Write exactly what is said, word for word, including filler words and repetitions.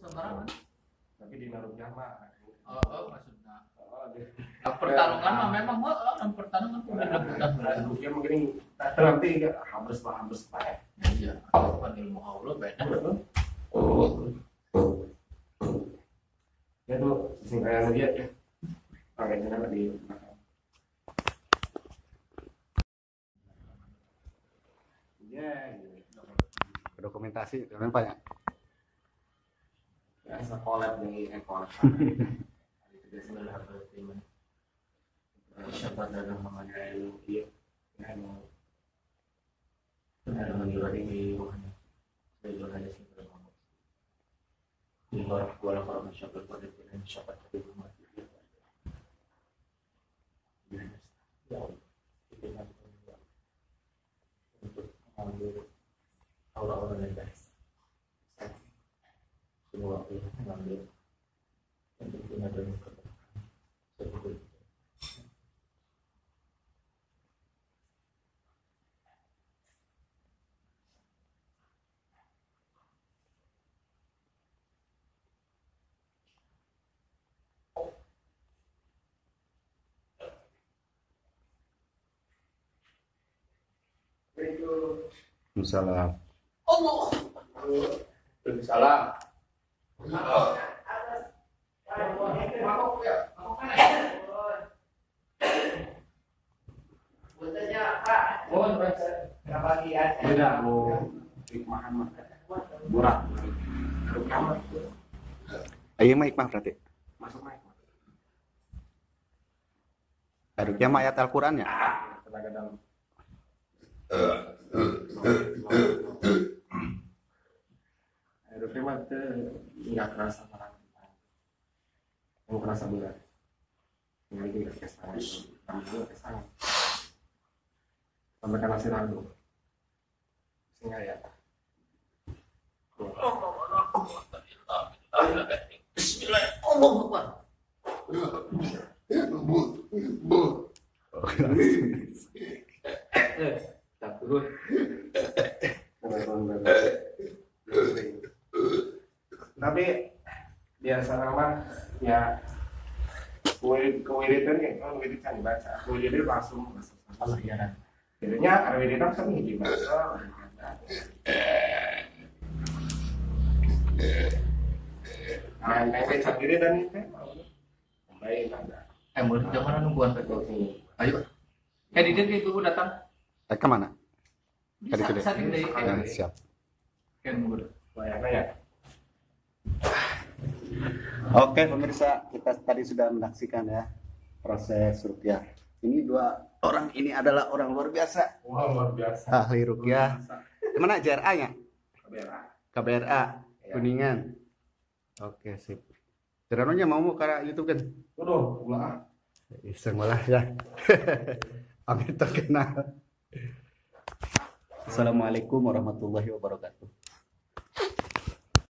sembarangan. Tapi di Naruto mah Oh, oh maksudnya. Nah, pertarungan mah memang mah dalam pertarungan tuh udah rebutan Naruto mungkin nanti harus harus pak. iya kan ilmu Allah beda. Oh. Ya tuh singkatan dia ya. Pakai cara di ya, dokumentasi dengan banyak. Ya, sekolah dari ekor. Itu sebenarnya berarti men. Siapa dalam mengenai dia, ya mau. Ada menjual ini bukan. Saya hanya simpel ngomong. Di luar kuala kalau siapa pada dengan siapa tadi rumah dia. Ya, itu nanti untuk mengambil aura-aura yang baik. Semua itu mengambil untuk mengambil seperti itu. Masalah Allah. Salam. Beda mau hikmahan mah murah. ayo mah hikmah berarti. Masuk naik. Harusnya mah ayat Al-Qur'an ya. Tenaga dalam. Aduh, terima kasih. Nggak kerasa parah. Nggak kerasa berat. Nggak lagi nggak kesana. Kami juga kesana. Sampai kan nasi ragu. Sehingga ya. Bismillahirrahmanirrahim. Tak turun. Tapi biasa mah ya kewiritan ya kalau wiritan dibaca kewiritan langsung masuk Allah ya kan jadinya kewiritan kan dibaca nah yang baca wiritan itu baik ada Eh, murid zaman nungguan betul. Ayo. Eh, di dia itu datang. Eh, kemana? Bisa Tadi saat ini. Ya, siap. Kan murid. banyak ya. Oke pemirsa, kita tadi sudah menyaksikan ya proses ruqyah. Ini dua orang ini adalah orang luar biasa, Wah luar biasa. ahli ruqyah. Mana J R A-nya? K B R A Kuningan. Oke sip. Ceranonya mau mau karena YouTube kan? Waduh, ulah. Iseng malah ya. Amin terkenal. Assalamualaikum warahmatullahi wabarakatuh.